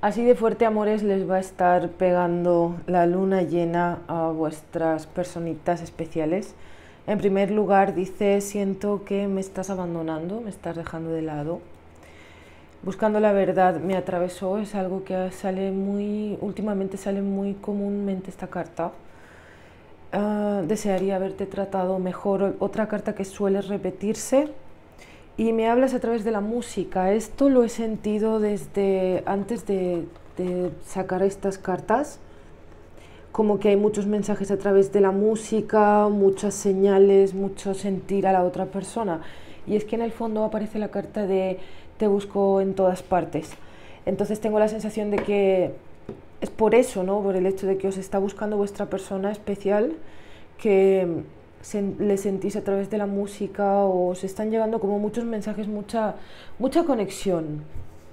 Así de fuerte, amores, les va a estar pegando la luna llena a vuestras personitas especiales. En primer lugar, dice, siento que me estás abandonando, me estás dejando de lado. Buscando la verdad me atravesó, es algo que sale últimamente sale muy comúnmente esta carta. Desearía haberte tratado mejor, otra carta que suele repetirse. Y me hablas a través de la música. Esto lo he sentido desde antes de sacar estas cartas. Como que hay muchos mensajes a través de la música, muchas señales, mucho sentir a la otra persona. Y es que en el fondo aparece la carta de te busco en todas partes. Entonces tengo la sensación de que es por eso, ¿no? Por el hecho de que os está buscando vuestra persona especial, que le sentís a través de la música, o os están llegando como muchos mensajes, mucha conexión.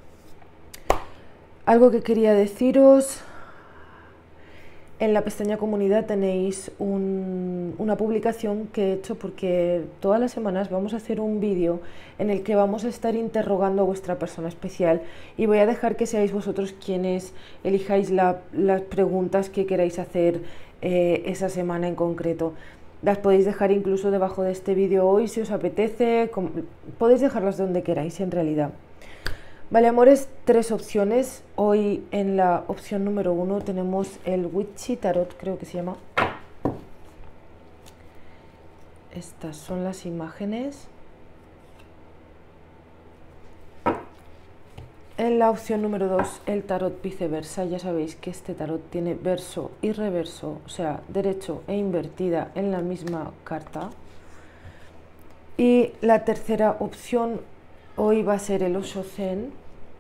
Algo que quería deciros, en la pestaña comunidad tenéis una publicación que he hecho porque todas las semanas vamos a hacer un vídeo en el que vamos a estar interrogando a vuestra persona especial, y voy a dejar que seáis vosotros quienes elijáis las preguntas que queráis hacer esa semana en concreto. Las podéis dejar incluso debajo de este vídeo hoy si os apetece, podéis dejarlas donde queráis en realidad. Vale, amores, tres opciones. Hoy en la opción número 1 tenemos el Witchy Tarot, creo que se llama. Estas son las imágenes. En la opción número 2, el tarot viceversa. Ya sabéis que este tarot tiene verso y reverso, o sea, derecho e invertida en la misma carta. Y la tercera opción hoy va a ser el Osho Zen.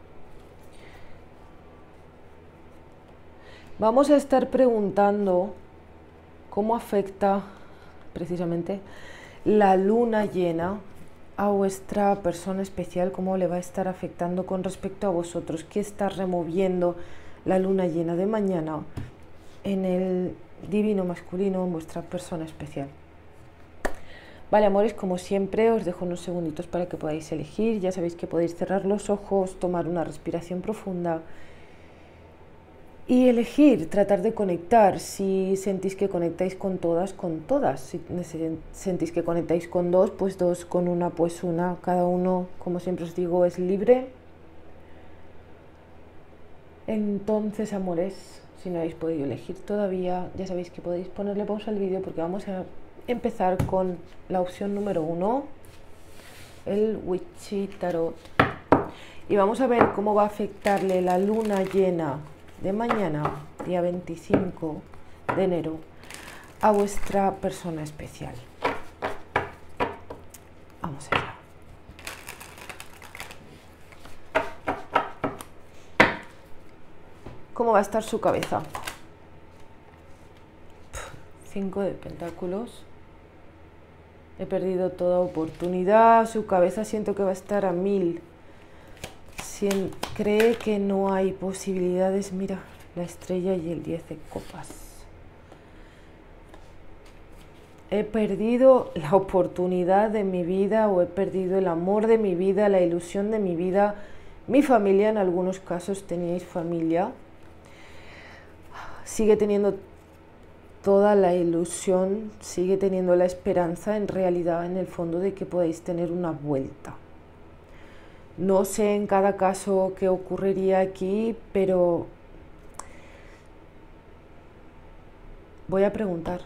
Vamos a estar preguntando cómo afecta precisamente la luna llena a vuestra persona especial, cómo le va a estar afectando con respecto a vosotros, qué está removiendo la luna llena de mañana en el divino masculino, en vuestra persona especial. Vale, amores, como siempre os dejo unos segunditos para que podáis elegir. Ya sabéis que podéis cerrar los ojos, tomar una respiración profunda y elegir, tratar de conectar. Si sentís que conectáis con todas, con todas. Si sentís que conectáis con dos, pues dos, con una, pues una. Cada uno, como siempre os digo, es libre. Entonces, amores, si no habéis podido elegir todavía, ya sabéis que podéis ponerle pausa al vídeo porque vamos a empezar con la opción número 1, el Witchy Tarot. Y vamos a ver cómo va a afectarle la luna llena de mañana, día 25 de enero, a vuestra persona especial. Vamos allá. ¿Cómo va a estar su cabeza? 5 de pentáculos. He perdido toda oportunidad. Su cabeza siento que va a estar a 1000. Cree que no hay posibilidades. Mira, la estrella y el 10 de copas. He perdido la oportunidad de mi vida, o he perdido el amor de mi vida, la ilusión de mi vida, mi familia. En algunos casos teníais familia. Sigue teniendo toda la ilusión, sigue teniendo la esperanza, en realidad, en el fondo, de que podáis tener una vuelta. No sé en cada caso qué ocurriría aquí, pero voy a preguntar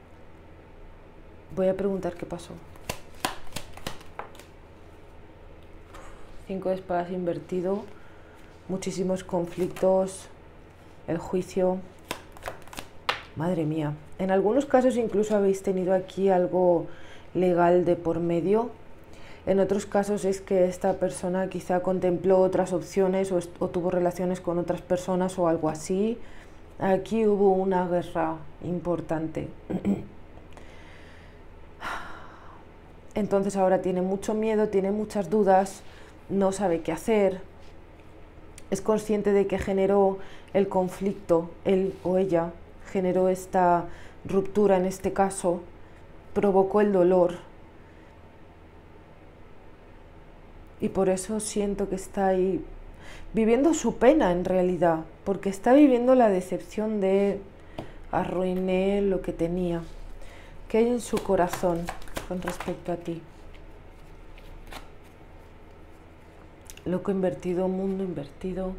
qué pasó. 5 de espadas invertido, muchísimos conflictos, el juicio. Madre mía, en algunos casos incluso habéis tenido aquí algo legal de por medio. En otros casos es que esta persona quizá contempló otras opciones o tuvo relaciones con otras personas o algo así. Aquí hubo una guerra importante. Entonces ahora tiene mucho miedo, tiene muchas dudas, no sabe qué hacer. Es consciente de que generó el conflicto, él o ella generó esta ruptura en este caso, provocó el dolor. Y por eso siento que está ahí viviendo su pena en realidad, porque está viviendo la decepción de arruiné lo que tenía. ¿Qué hay en su corazón con respecto a ti? Loco invertido, mundo invertido.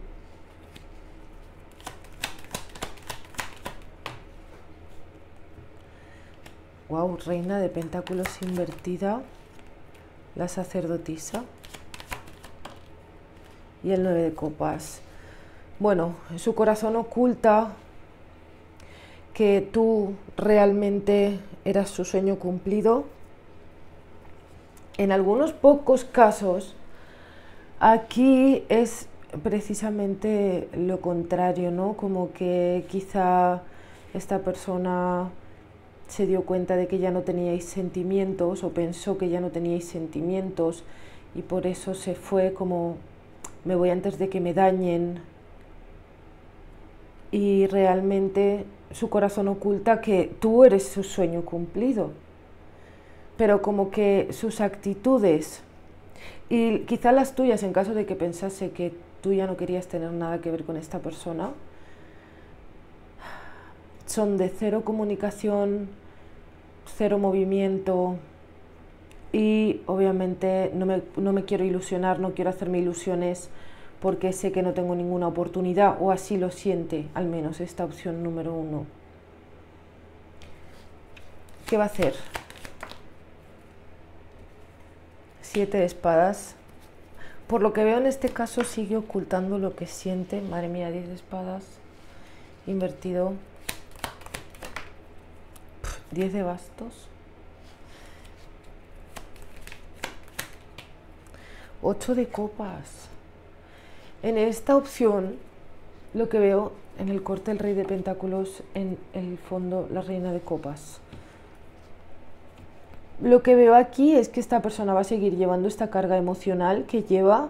Wow, reina de pentáculos invertida, la sacerdotisa y el 9 de copas. Bueno, en su corazón oculta que tú realmente eras su sueño cumplido. En algunos pocos casos, aquí es precisamente lo contrario, ¿no? Como que quizá esta persona se dio cuenta de que ya no teníais sentimientos o pensó que ya no teníais sentimientos y por eso se fue como me voy antes de que me dañen, y realmente su corazón oculta que tú eres su sueño cumplido, pero como que sus actitudes y quizá las tuyas, en caso de que pensase que tú ya no querías tener nada que ver con esta persona, son de cero comunicación, cero movimiento, y obviamente no me quiero ilusionar, no quiero hacerme ilusiones porque sé que no tengo ninguna oportunidad, o así lo siente al menos esta opción número 1. ¿Qué va a hacer? 7 de espadas. Por lo que veo en este caso sigue ocultando lo que siente. Madre mía, 10 de espadas invertido. 10 de bastos. 8 de copas. En esta opción lo que veo en el corte el rey de pentáculos, en el fondo la reina de copas. Lo que veo aquí es que esta persona va a seguir llevando esta carga emocional que lleva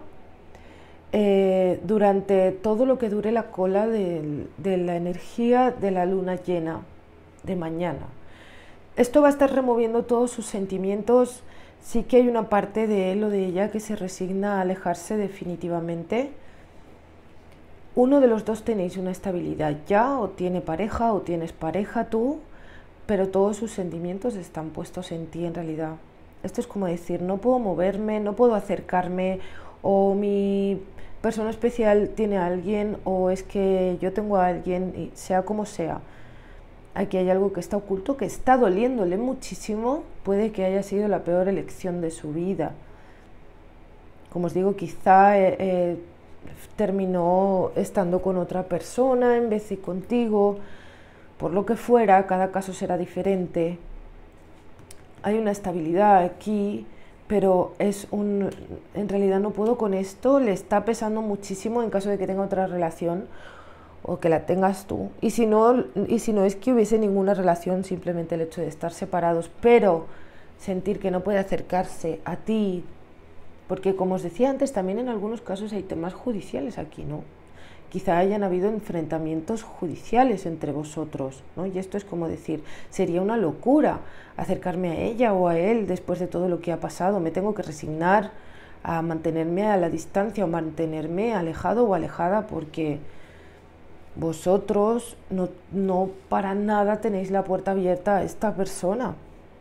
durante todo lo que dure la cola de la energía de la luna llena de mañana. Esto va a estar removiendo todos sus sentimientos. Sí que hay una parte de él o de ella que se resigna a alejarse definitivamente. Uno de los dos tenéis una estabilidad ya, o tiene pareja o tienes pareja tú, pero todos sus sentimientos están puestos en ti en realidad. Esto es como decir, no puedo moverme, no puedo acercarme, o mi persona especial tiene a alguien, o es que yo tengo a alguien, y sea como sea. Aquí hay algo que está oculto, que está doliéndole muchísimo, puede que haya sido la peor elección de su vida. Como os digo, quizá terminó estando con otra persona en vez de contigo, por lo que fuera, cada caso será diferente. Hay una estabilidad aquí, pero en realidad no puedo con esto, le está pesando muchísimo en caso de que tenga otra relación o que la tengas tú. Y si no es que hubiese ninguna relación, simplemente el hecho de estar separados, pero sentir que no puede acercarse a ti, porque como os decía antes, también en algunos casos hay temas judiciales aquí, ¿no? Quizá hayan habido enfrentamientos judiciales entre vosotros, ¿no? Y esto es como decir, sería una locura acercarme a ella o a él después de todo lo que ha pasado. Me tengo que resignar a mantenerme a la distancia o mantenerme alejado o alejada, porque vosotros no para nada tenéis la puerta abierta a esta persona.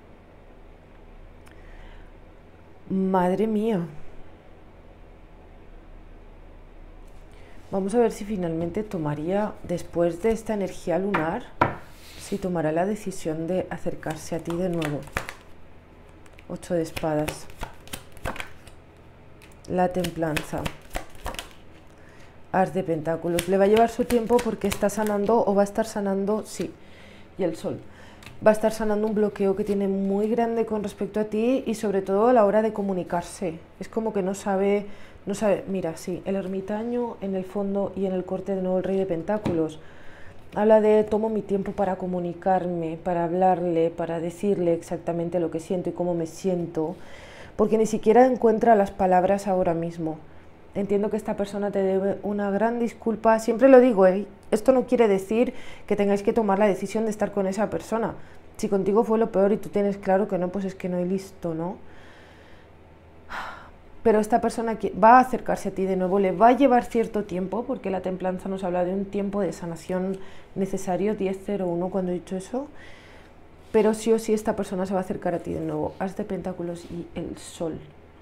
Madre mía. Vamos a ver si finalmente tomaría, después de esta energía lunar, si tomará la decisión de acercarse a ti de nuevo. 8 de espadas. La templanza. As de pentáculos. Le va a llevar su tiempo porque está sanando, o va a estar sanando, sí, y el sol. Va a estar sanando un bloqueo que tiene muy grande con respecto a ti, y sobre todo a la hora de comunicarse. Es como que no sabe, mira, sí, el ermitaño en el fondo y en el corte de nuevo el rey de pentáculos. Habla de tomo mi tiempo para comunicarme, para hablarle, para decirle exactamente lo que siento y cómo me siento, porque ni siquiera encuentra las palabras ahora mismo. Entiendo que esta persona te debe una gran disculpa. Siempre lo digo, esto no quiere decir que tengáis que tomar la decisión de estar con esa persona. Si contigo fue lo peor y tú tienes claro que no, pues es que no, y listo, ¿no? pero esta persona que va a acercarse a ti de nuevo, le va a llevar cierto tiempo, porque la templanza nos habla de un tiempo de sanación necesario, 10-01 cuando he dicho eso, pero sí o sí esta persona se va a acercar a ti de nuevo. As de Pentáculos y el Sol.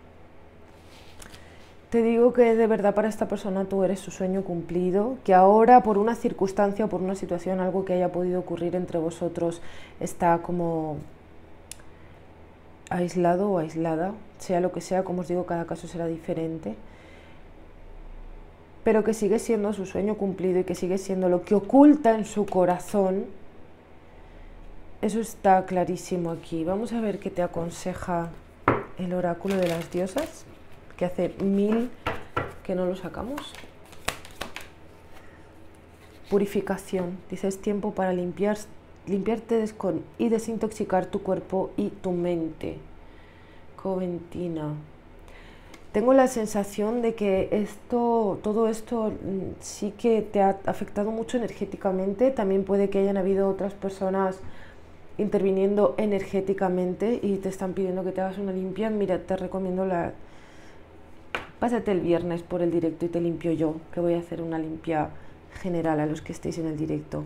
Te digo que de verdad para esta persona tú eres su sueño cumplido, que ahora por una circunstancia o por una situación, algo que haya podido ocurrir entre vosotros, está como aislado o aislada, sea lo que sea, como os digo, cada caso será diferente, pero que sigue siendo su sueño cumplido y que sigue siendo lo que oculta en su corazón. Eso está clarísimo aquí. Vamos a ver qué te aconseja el oráculo de las diosas, que hace 1000 que no lo sacamos. Purificación. Dice, es tiempo para limpiarte y desintoxicar tu cuerpo y tu mente. Coventina. Tengo la sensación de que todo esto sí que te ha afectado mucho energéticamente. También puede que hayan habido otras personas interviniendo energéticamente y te están pidiendo que te hagas una limpia. Mira, te recomiendo pásate el viernes por el directo y te limpio yo, que voy a hacer una limpia general a los que estéis en el directo.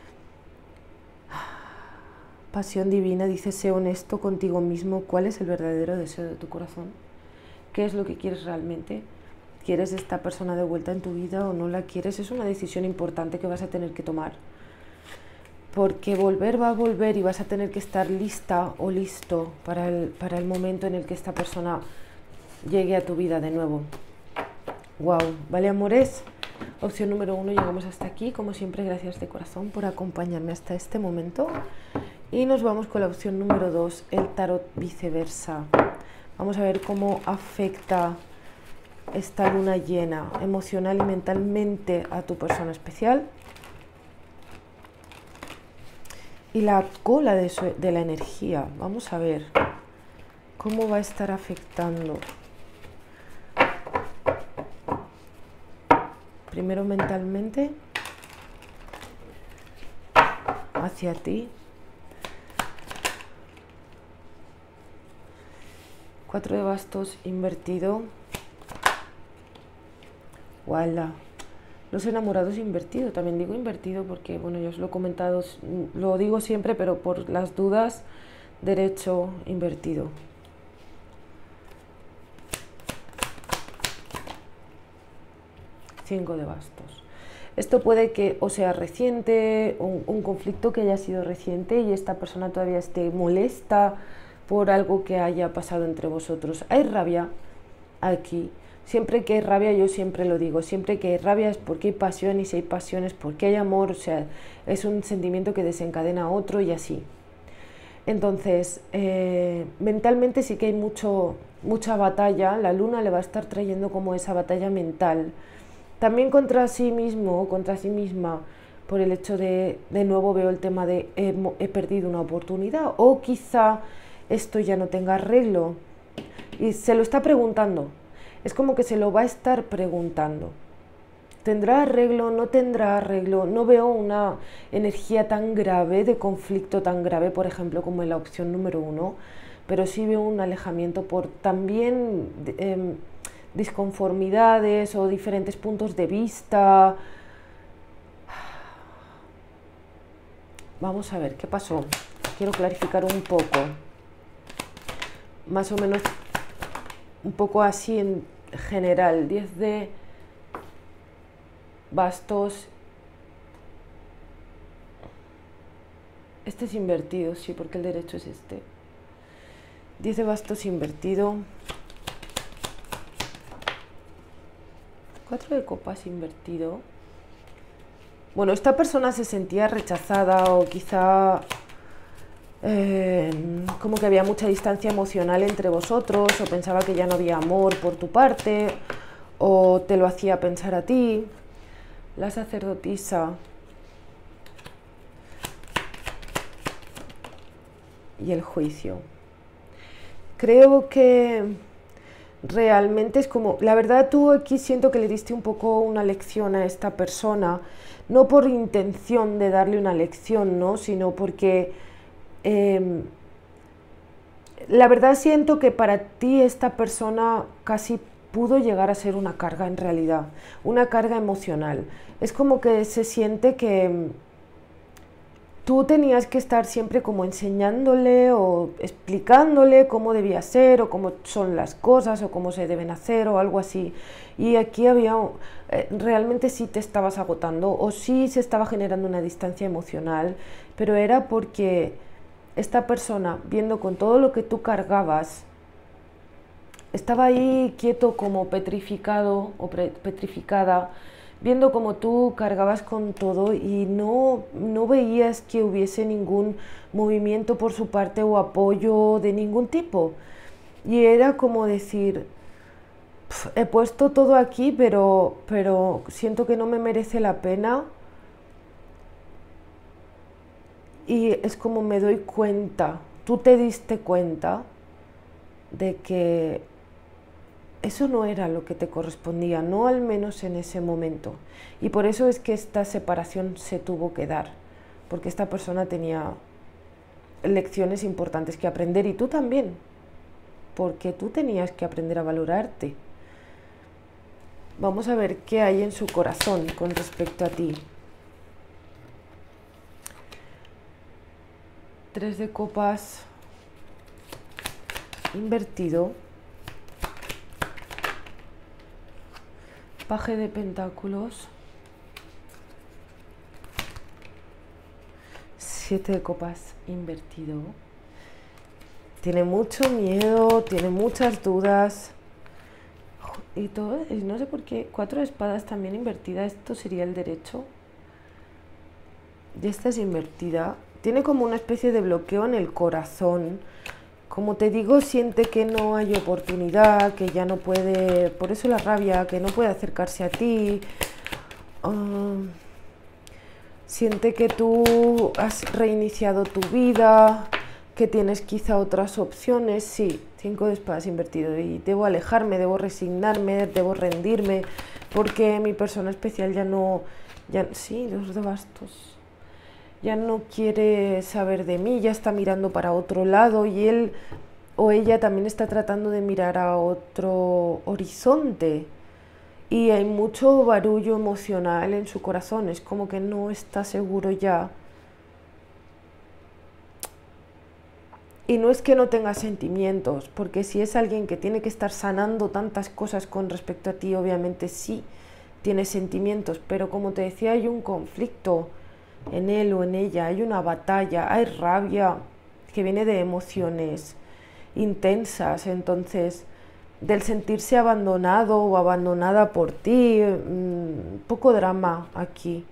Pasión divina, dice, sé honesto contigo mismo. ¿Cuál es el verdadero deseo de tu corazón? ¿Qué es lo que quieres realmente? ¿Quieres esta persona de vuelta en tu vida o no la quieres? Es una decisión importante que vas a tener que tomar, porque volver va a volver y vas a tener que estar lista o listo para el momento en el que esta persona llegue a tu vida de nuevo. Wow, vale, amores, opción número 1, llegamos hasta aquí. Como siempre, gracias de corazón por acompañarme hasta este momento, y nos vamos con la opción número 2, el tarot viceversa. Vamos a ver cómo afecta esta luna llena emocional y mentalmente a tu persona especial. Y la cola de la energía, vamos a ver cómo va a estar afectando. Primero mentalmente, hacia ti. 4 de bastos invertido. ¡Wala! Los enamorados invertido, también digo invertido porque, bueno, yo os lo he comentado, lo digo siempre, pero por las dudas, derecho invertido. Cinco de bastos. Esto puede que o sea reciente, un conflicto que haya sido reciente y esta persona todavía esté molesta por algo que haya pasado entre vosotros. Hay rabia aquí. Siempre que hay rabia, yo siempre lo digo, siempre que hay rabia es porque hay pasión, y si hay pasión es porque hay amor, o sea, es un sentimiento que desencadena a otro y así. Entonces, mentalmente sí que hay mucha batalla. La luna le va a estar trayendo como esa batalla mental. También contra sí mismo, contra sí misma, por el hecho de nuevo veo el tema de he perdido una oportunidad, o quizá esto ya no tenga arreglo. Y se lo está preguntando. Es como que se lo va a estar preguntando. ¿Tendrá arreglo? ¿No tendrá arreglo? No veo una energía tan grave, de conflicto tan grave, por ejemplo, como en la opción número 1, pero sí veo un alejamiento por también disconformidades o diferentes puntos de vista. Vamos a ver qué pasó. Quiero clarificar un poco. Más o menos un poco así en general. 10 de bastos. Este es invertido, sí, porque el derecho es este. 10 de bastos invertido. 4 de copas invertido. Bueno, esta persona se sentía rechazada o quizá como que había mucha distancia emocional entre vosotros, o pensaba que ya no había amor por tu parte, o te lo hacía pensar a ti. La sacerdotisa y el juicio. Creo que realmente es como, la verdad tú aquí siento que le diste un poco una lección a esta persona, no por intención de darle una lección, ¿no? Sino porque La verdad siento que para ti esta persona casi pudo llegar a ser una carga en realidad, una carga emocional. Es como que se siente que tú tenías que estar siempre como enseñándole o explicándole cómo debía ser o cómo son las cosas o cómo se deben hacer o algo así. Y aquí había, realmente sí te estabas agotando o sí se estaba generando una distancia emocional, pero era porque esta persona, viendo con todo lo que tú cargabas, estaba ahí quieto como petrificado o petrificada, viendo como tú cargabas con todo y no veías que hubiese ningún movimiento por su parte o apoyo de ningún tipo. Y era como decir, he puesto todo aquí, pero siento que no me merece la pena. Y es como me doy cuenta, tú te diste cuenta de que eso no era lo que te correspondía, no al menos en ese momento. Y por eso es que esta separación se tuvo que dar, porque esta persona tenía lecciones importantes que aprender y tú también, porque tú tenías que aprender a valorarte. Vamos a ver qué hay en su corazón con respecto a ti. 3 de copas invertido. Paje de pentáculos. 7 de copas invertido. Tiene mucho miedo, tiene muchas dudas. Y todo, no sé por qué. 4 de espadas también invertida. Esto sería el derecho. Y esta es invertida. Tiene como una especie de bloqueo en el corazón. Como te digo, siente que no hay oportunidad, que ya no puede, por eso la rabia, que no puede acercarse a ti. Siente que tú has reiniciado tu vida, que tienes quizá otras opciones. Sí, 5 de espadas invertido. Y debo alejarme, debo resignarme, debo rendirme, porque mi persona especial ya no... sí, 2 de bastos. Ya no quiere saber de mí, ya está mirando para otro lado y él o ella también está tratando de mirar a otro horizonte. Y hay mucho barullo emocional en su corazón, es como que no está seguro ya. Y no es que no tenga sentimientos, porque si es alguien que tiene que estar sanando tantas cosas con respecto a ti, obviamente sí tiene sentimientos, pero como te decía, hay un conflicto en él o en ella, hay una batalla, hay rabia que viene de emociones intensas, entonces del sentirse abandonado o abandonada por ti, poco drama aquí.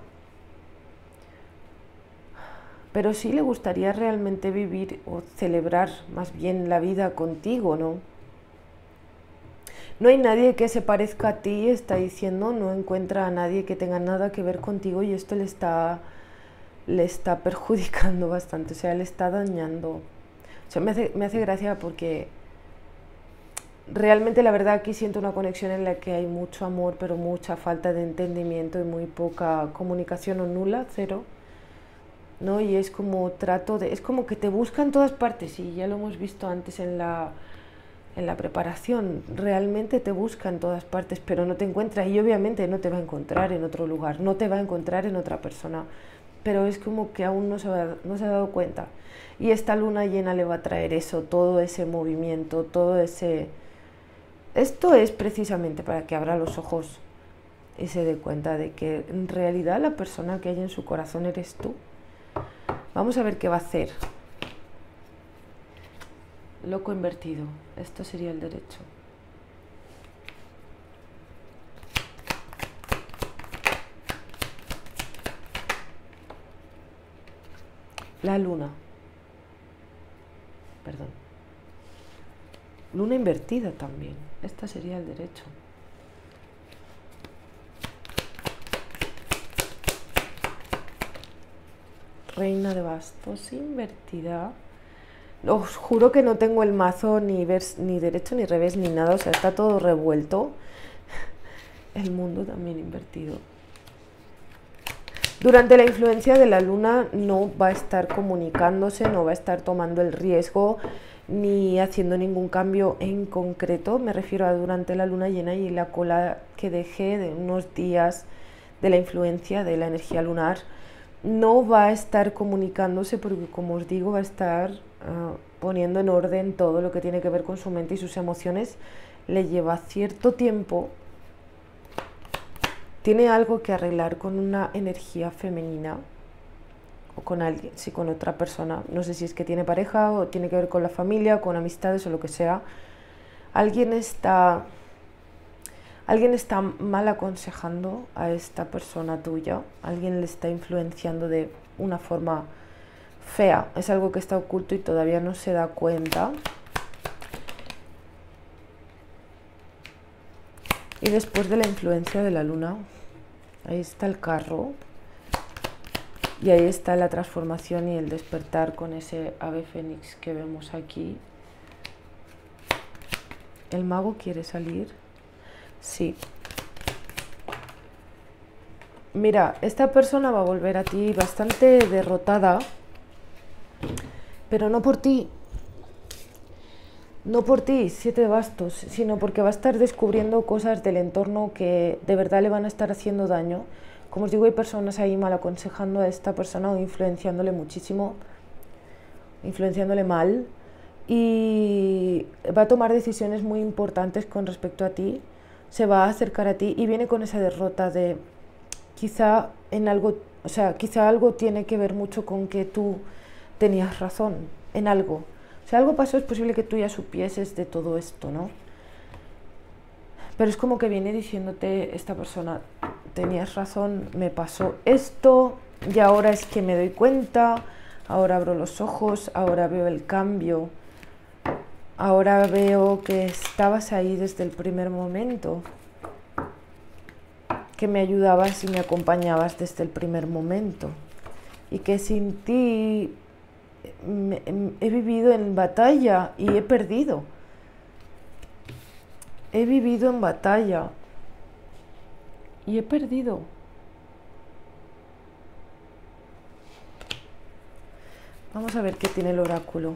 Pero sí le gustaría realmente vivir o celebrar más bien la vida contigo, ¿no? No hay nadie que se parezca a ti, está diciendo, no encuentra a nadie que tenga nada que ver contigo y esto le está perjudicando bastante, o sea, le está dañando. O sea, me hace gracia porque realmente la verdad aquí siento una conexión en la que hay mucho amor, pero mucha falta de entendimiento y muy poca comunicación o nula, cero, ¿no? Y es como es como que te busca en todas partes y ya lo hemos visto antes en la preparación, realmente te busca en todas partes, pero no te encuentra y obviamente no te va a encontrar en otro lugar, no te va a encontrar en otra persona, pero es como que aún no se ha dado cuenta. Y esta luna llena le va a traer eso, todo ese movimiento, todo ese... Esto es precisamente para que abra los ojos y se dé cuenta de que en realidad la persona que hay en su corazón eres tú. Vamos a ver qué va a hacer. Loco invertido, esto sería el derecho. La luna. Perdón. Luna invertida también, esta sería el derecho. Reina de bastos invertida. Os juro que no tengo el mazo ni derecho ni revés ni nada, o sea, está todo revuelto. El mundo también invertido. Durante la influencia de la luna no va a estar comunicándose, no va a estar tomando el riesgo ni haciendo ningún cambio en concreto, me refiero a durante la luna llena y la cola que deje de unos días de la influencia de la energía lunar, no va a estar comunicándose porque, como os digo, va a estar poniendo en orden todo lo que tiene que ver con su mente y sus emociones. Le lleva cierto tiempo, tiene algo que arreglar con una energía femenina o con alguien, sí, con otra persona, no sé si es que tiene pareja o tiene que ver con la familia, con amistades o lo que sea. Alguien está mal aconsejando a esta persona tuya, alguien le está influenciando de una forma fea, es algo que está oculto y todavía no se da cuenta. Y después de la influencia de la luna, ahí está el carro. Y ahí está la transformación y el despertar con ese ave fénix que vemos aquí. ¿El mago quiere salir? Sí. Mira, esta persona va a volver a ti bastante derrotada, pero no por ti. No por ti, 7 de bastos, sino porque va a estar descubriendo cosas del entorno que de verdad le van a estar haciendo daño. Como os digo, hay personas ahí mal aconsejando a esta persona o influenciándole muchísimo, influenciándole mal, y va a tomar decisiones muy importantes con respecto a ti, se va a acercar a ti y viene con esa derrota de quizá en algo, o sea, quizá algo tiene que ver mucho con que tú tenías razón en algo. O sea, algo pasó, es posible que tú ya supieses de todo esto, ¿no? Pero es como que viene diciéndote esta persona, tenías razón, me pasó esto y ahora es que me doy cuenta, ahora abro los ojos, ahora veo el cambio, ahora veo que estabas ahí desde el primer momento, que me ayudabas y me acompañabas desde el primer momento y que sin ti he vivido en batalla y he perdido. He vivido en batalla y he perdido. Vamos a ver qué tiene el oráculo.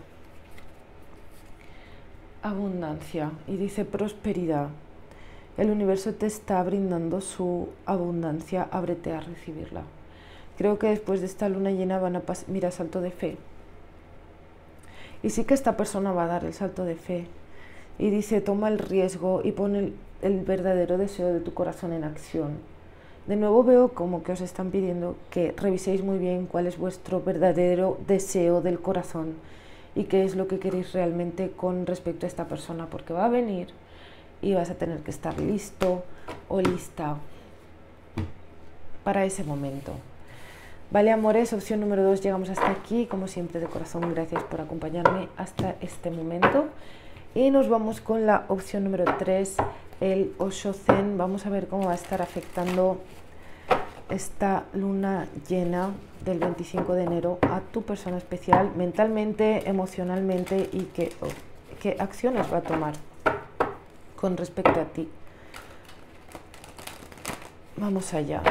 Abundancia, y dice prosperidad. El universo te está brindando su abundancia, ábrete a recibirla. Creo que después de esta luna llena van a pasar, mira, salto de fe. Y sí que esta persona va a dar el salto de fe. Y dice, toma el riesgo y pon el verdadero deseo de tu corazón en acción. De nuevo veo como que os están pidiendo que reviséis muy bien cuál es vuestro verdadero deseo del corazón y qué es lo que queréis realmente con respecto a esta persona, porque va a venir y vas a tener que estar listo o lista para ese momento. Vale, amores, opción número 2, llegamos hasta aquí. Como siempre, de corazón, gracias por acompañarme hasta este momento. Y nos vamos con la opción número 3, el Osho Zen. Vamos a ver cómo va a estar afectando esta luna llena del 25 de enero a tu persona especial, mentalmente, emocionalmente, y qué acciones va a tomar con respecto a ti. Vamos allá.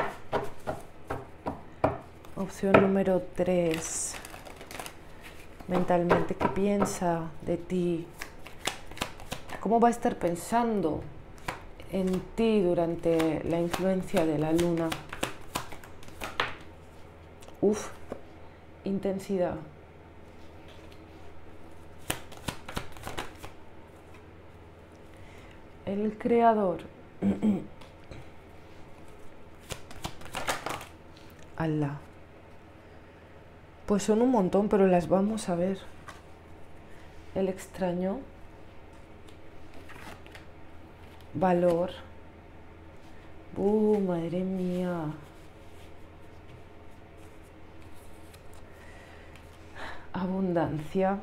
Opción número 3, mentalmente, ¿qué piensa de ti? ¿Cómo va a estar pensando en ti durante la influencia de la luna? Uf, intensidad. El creador. Allah. Pues son un montón, pero las vamos a ver. El extraño. Valor. Madre mía. Abundancia.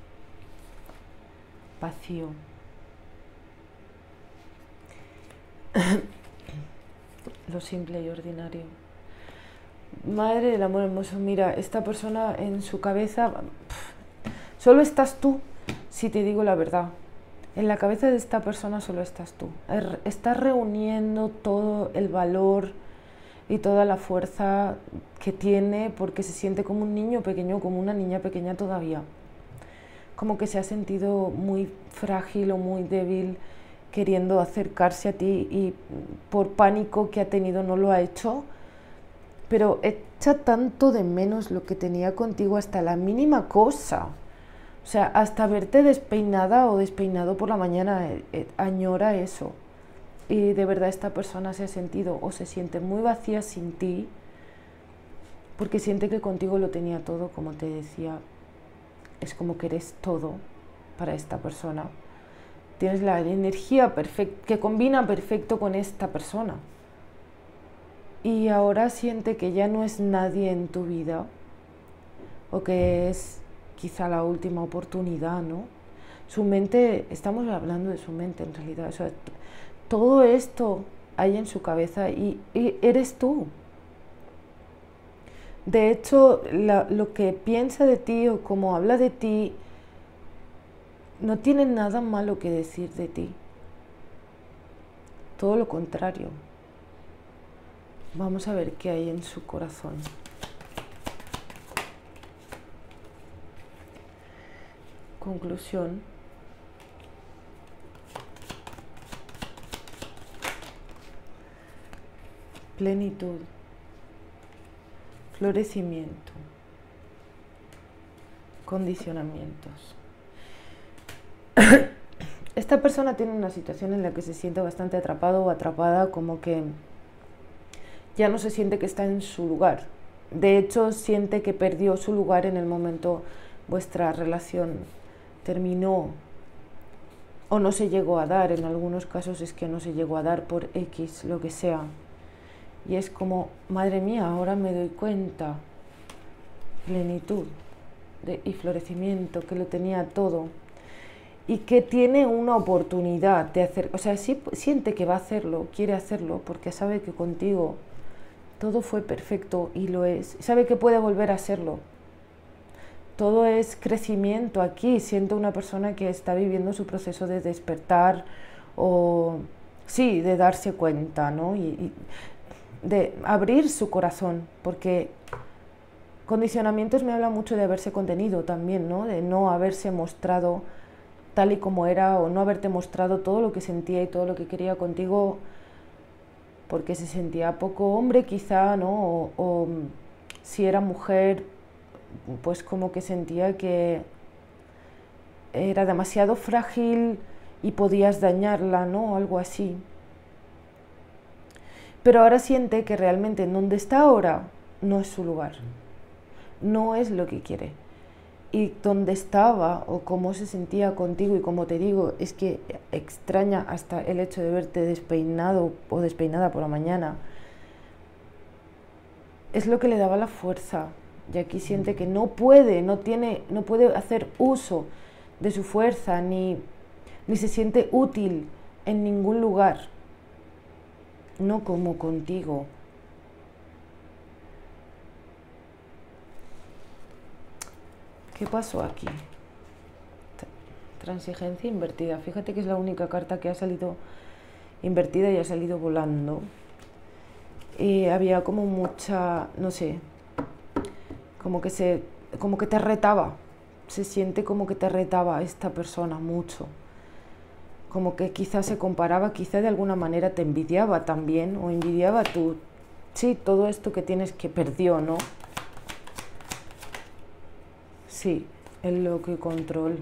Vacío. Lo simple y ordinario. Madre del amor hermoso, mira, esta persona en su cabeza, solo estás tú, si te digo la verdad. En la cabeza de esta persona solo estás tú. Estás reuniendo todo el valor y toda la fuerza que tiene porque se siente como un niño pequeño, como una niña pequeña todavía. como que se ha sentido muy frágil o muy débil queriendo acercarse a ti y por pánico que ha tenido no lo ha hecho, pero echa tanto de menos lo que tenía contigo, hasta la mínima cosa. O sea, hasta verte despeinada o despeinado por la mañana, añora eso. Y de verdad esta persona se ha sentido o se siente muy vacía sin ti, porque siente que contigo lo tenía todo, como te decía. Es como que eres todo para esta persona. Tienes la energía perfecta, que combina perfecto con esta persona. Y ahora siente que ya no es nadie en tu vida, o que es quizá la última oportunidad, ¿no? Su mente, estamos hablando de su mente en realidad, o sea, todo esto hay en su cabeza y eres tú. De hecho, lo que piensa de ti o cómo habla de ti, no tiene nada malo que decir de ti. Todo lo contrario. Vamos a ver qué hay en su corazón. Conclusión. Plenitud. Florecimiento. Condicionamientos. Esta persona tiene una situación en la que se siente bastante atrapado o atrapada, como que ya no se siente que está en su lugar. De hecho, siente que perdió su lugar en el momento vuestra relación terminó o no se llegó a dar. En algunos casos es que no se llegó a dar por X, lo que sea. Y es como, madre mía, ahora me doy cuenta. Plenitud y florecimiento, que lo tenía todo. Y que tiene una oportunidad de hacer, o sea, sí siente que va a hacerlo, quiere hacerlo, porque sabe que contigo todo fue perfecto y lo es. Sabe que puede volver a serlo. Todo es crecimiento aquí. Siento una persona que está viviendo su proceso de despertar o, sí, de darse cuenta, ¿no? Y de abrir su corazón, porque condicionamientos me habla mucho de haberse contenido también, ¿no? De no haberse mostrado tal y como era, o no haberte mostrado todo lo que sentía y todo lo que quería contigo, porque se sentía poco hombre quizá, ¿no? O si era mujer, pues como que sentía que era demasiado frágil y podías dañarla, ¿no? Algo así. Pero ahora siente que realmente en donde está ahora no es su lugar, no es lo que quiere. Y donde estaba o cómo se sentía contigo, y como te digo, es que extraña hasta el hecho de verte despeinado o despeinada por la mañana, es lo que le daba la fuerza. Y aquí siente que no puede hacer uso de su fuerza, ni se siente útil en ningún lugar, no como contigo. ¿Qué pasó aquí? Transigencia invertida. Fíjate que es la única carta que ha salido invertida y ha salido volando. Y había como mucha, no sé, como que te retaba. Se siente como que te retaba esta persona mucho. Como que quizás se comparaba, quizás de alguna manera te envidiaba también, o envidiaba tú, sí, todo esto que tienes que perdió, ¿no? Sí, el lo que control.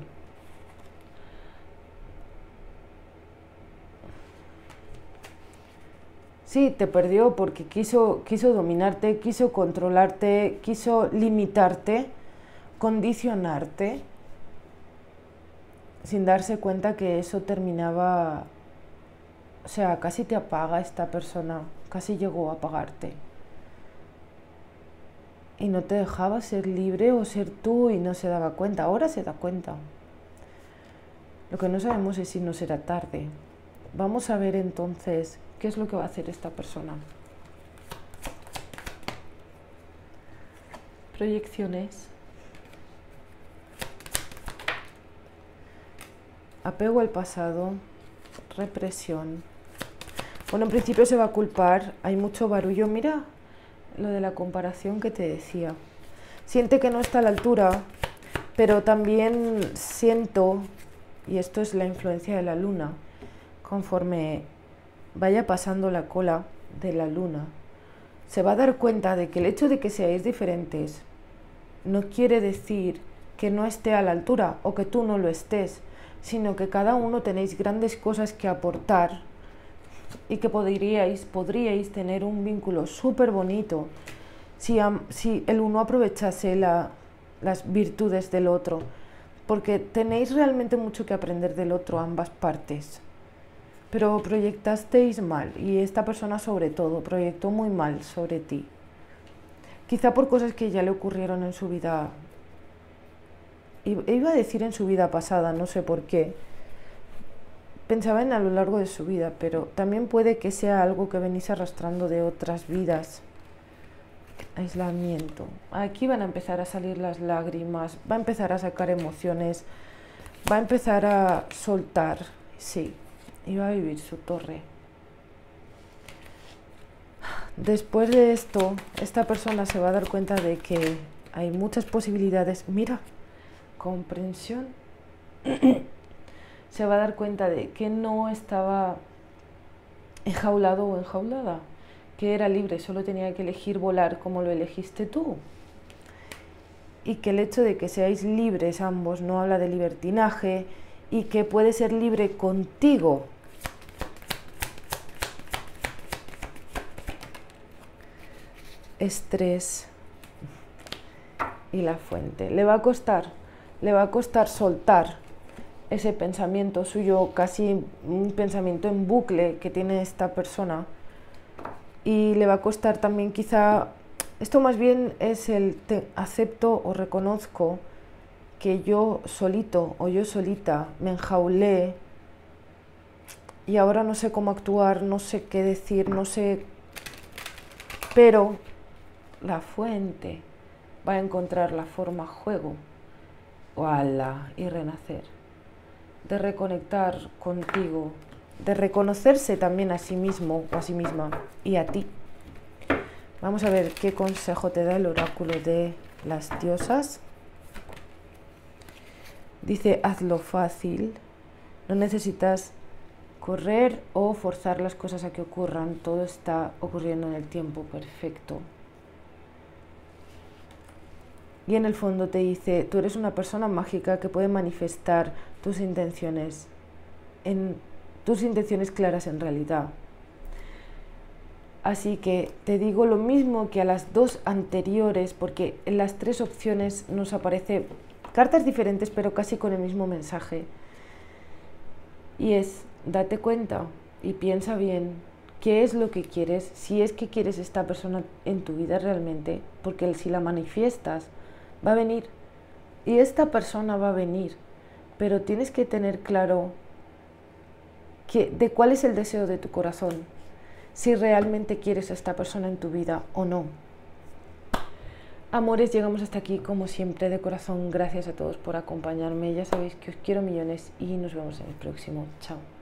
Sí, te perdió porque quiso dominarte, quiso controlarte, quiso limitarte, condicionarte, sin darse cuenta que eso terminaba, o sea, casi te apaga esta persona, casi llegó a apagarte. Y no te dejaba ser libre o ser tú, y no se daba cuenta. Ahora se da cuenta. Lo que no sabemos es si no será tarde. Vamos a ver entonces qué es lo que va a hacer esta persona. Proyecciones. Apego al pasado. Represión. Bueno, en principio se va a culpar. Hay mucho barullo. Mira lo de la comparación que te decía. Siente que no está a la altura, pero también siento, y esto es la influencia de la luna, conforme vaya pasando la cola de la luna, se va a dar cuenta de que el hecho de que seáis diferentes no quiere decir que no esté a la altura o que tú no lo estés, sino que cada uno tenéis grandes cosas que aportar y que podríais tener un vínculo súper bonito si el uno aprovechase las virtudes del otro, porque tenéis realmente mucho que aprender del otro, ambas partes. Pero proyectasteis mal, y esta persona sobre todo proyectó muy mal sobre ti. Quizá por cosas que ya le ocurrieron en su vida, iba a decir en su vida pasada, no sé por qué. Pensaba en a lo largo de su vida, pero también puede que sea algo que venís arrastrando de otras vidas. Aislamiento. Aquí van a empezar a salir las lágrimas, va a empezar a sacar emociones, va a empezar a soltar, sí, y va a vivir su torre. Después de esto, esta persona se va a dar cuenta de que hay muchas posibilidades. Mira, comprensión. Se va a dar cuenta de que no estaba enjaulado o enjaulada, que era libre, solo tenía que elegir volar como lo elegiste tú. Y que el hecho de que seáis libres ambos no habla de libertinaje, y que puede ser libre contigo. Estrés y la fuente. Le va a costar soltar ese pensamiento suyo, casi un pensamiento en bucle que tiene esta persona, y le va a costar también quizá, esto más bien es acepto o reconozco que yo solito o yo solita me enjaulé y ahora no sé cómo actuar, no sé qué decir, no sé, pero la fuente va a encontrar la forma juego y renacer, de reconectar contigo, de reconocerse también a sí mismo o a sí misma y a ti. Vamos a ver qué consejo te da el oráculo de las diosas. Dice, hazlo fácil, no necesitas correr o forzar las cosas a que ocurran, todo está ocurriendo en el tiempo perfecto. Y en el fondo te dice, tú eres una persona mágica que puede manifestar tus intenciones claras en realidad. Así que te digo lo mismo que a las dos anteriores, porque en las tres opciones nos aparece cartas diferentes pero casi con el mismo mensaje. Y es, date cuenta y piensa bien qué es lo que quieres, si es que quieres esta persona en tu vida realmente, porque si la manifiestas, va a venir, y esta persona va a venir, pero tienes que tener claro de cuál es el deseo de tu corazón, si realmente quieres a esta persona en tu vida o no. Amores, llegamos hasta aquí como siempre, de corazón, gracias a todos por acompañarme, ya sabéis que os quiero millones y nos vemos en el próximo, chao.